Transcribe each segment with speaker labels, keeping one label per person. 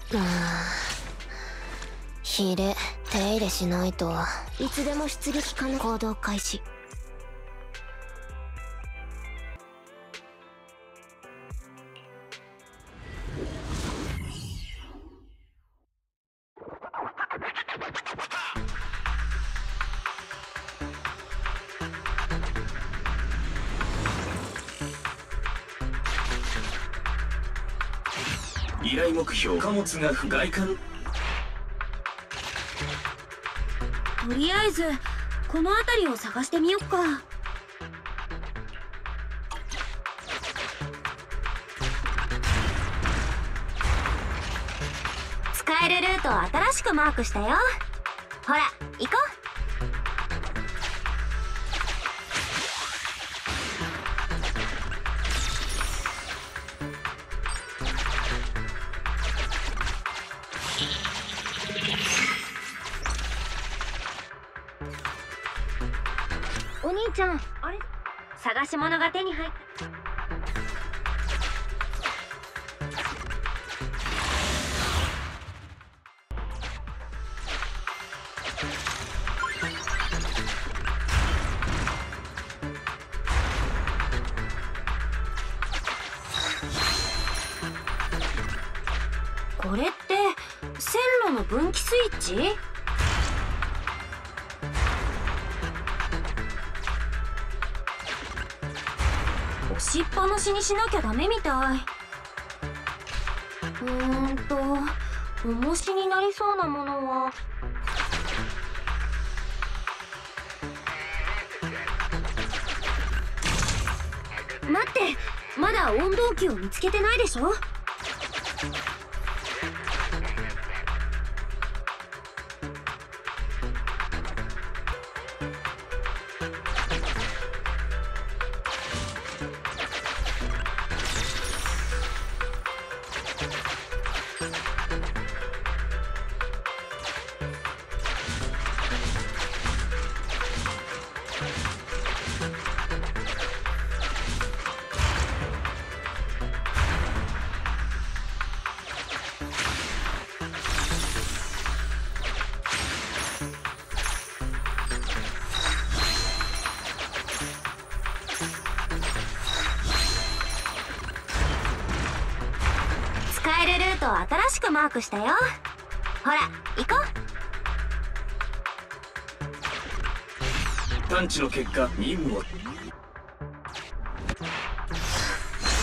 Speaker 1: ひれ手入れしないといつでも出撃可能。行動開始。
Speaker 2: 依頼目標貨物が外観。
Speaker 3: とりあえずこの辺りを探してみよっか。使えるルートを新しくマークしたよ。ほら行こう。お兄ちゃん、あれ探し物が手に入った。これって線路の分岐スイッチ？押しっぱなしにしなきゃダメみたい。重しになりそうなものは。待って、まだ温動器を見つけてないでしょ。使えるルートを新しくマークしたよ。ほら行こ
Speaker 2: 探知の結果任務を。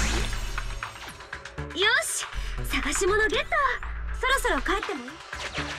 Speaker 3: よし、探し物ゲット。そろそろ帰ってもいい？